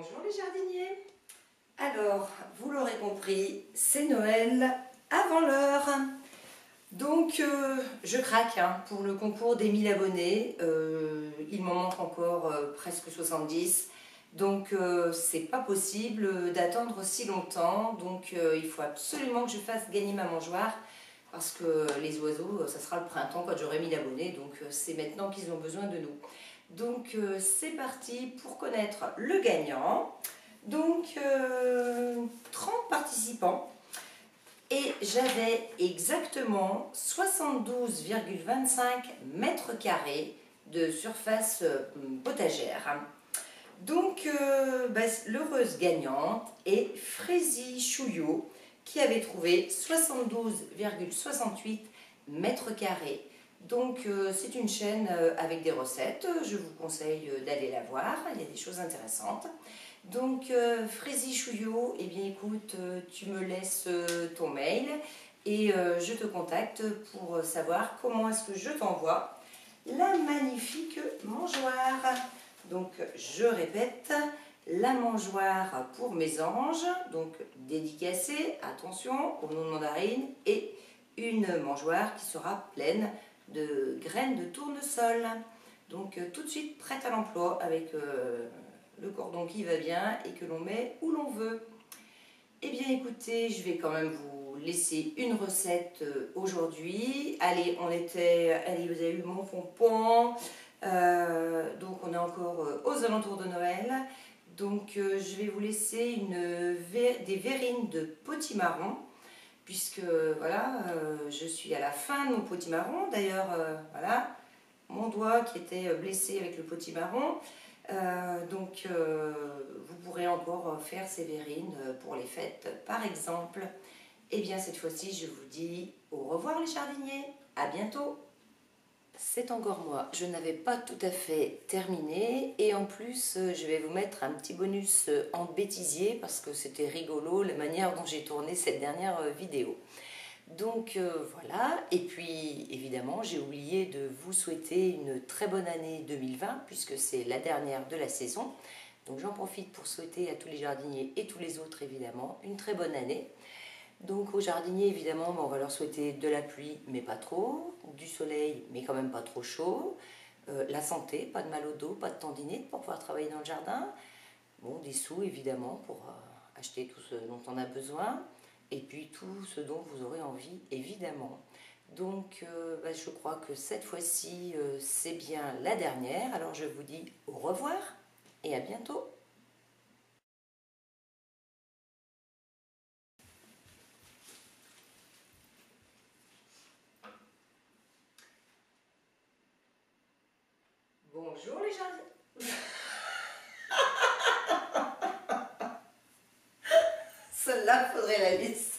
Bonjour les jardiniers. Alors, vous l'aurez compris, c'est Noël avant l'heure. Donc, je craque pour le concours des 1000 abonnés. Il m'en manque encore presque 70. Donc, c'est pas possible d'attendre si longtemps. Donc, il faut absolument que je fasse gagner ma mangeoire. Parce que les oiseaux, ça sera le printemps quand j'aurai 1000 abonnés. Donc, c'est maintenant qu'ils ont besoin de nous. Donc c'est parti pour connaître le gagnant. Donc 30 participants et j'avais exactement 72,25 mètres carrés de surface potagère. Donc l'heureuse gagnante est Frézy Chouillot qui avait trouvé 72,68 mètres carrés. Donc c'est une chaîne avec des recettes, je vous conseille d'aller la voir, il y a des choses intéressantes. Donc Frézy Chouillot, eh bien écoute, tu me laisses ton mail et je te contacte pour savoir comment est-ce que je t'envoie la magnifique mangeoire. Donc je répète, la mangeoire pour mes anges, donc dédicacée, attention, au nom de mandarine, et une mangeoire qui sera pleine de graines de tournesol. Donc tout de suite prête à l'emploi avec le cordon qui va bien et que l'on met où l'on veut. Eh bien écoutez, je vais quand même vous laisser une recette aujourd'hui. Allez, allez, vous avez eu mon pompon. Donc on est encore aux alentours de Noël. Donc je vais vous laisser des verrines de potimarron. Puisque voilà, je suis à la fin de mon potimarron. D'ailleurs, voilà, mon doigt qui était blessé avec le potimarron. Donc, vous pourrez encore faire ces verrines pour les fêtes, par exemple. Et bien, cette fois-ci, je vous dis au revoir les jardiniers. À bientôt. C'est encore moi, je n'avais pas tout à fait terminé et en plus je vais vous mettre un petit bonus en bêtisier parce que c'était rigolo la manière dont j'ai tourné cette dernière vidéo. Donc voilà, et puis évidemment j'ai oublié de vous souhaiter une très bonne année 2020 puisque c'est la dernière de la saison. Donc j'en profite pour souhaiter à tous les jardiniers et tous les autres évidemment une très bonne année. Donc aux jardiniers évidemment on va leur souhaiter de la pluie mais pas trop, du soleil mais quand même pas trop chaud, la santé, pas de mal au dos, pas de tendinite pour pouvoir travailler dans le jardin, bon, des sous évidemment pour acheter tout ce dont on a besoin et puis tout ce dont vous aurez envie évidemment. Donc je crois que cette fois-ci c'est bien la dernière, alors je vous dis au revoir et à bientôt. Bonjour les jardiniers. Celle-là, faudrait la laisser.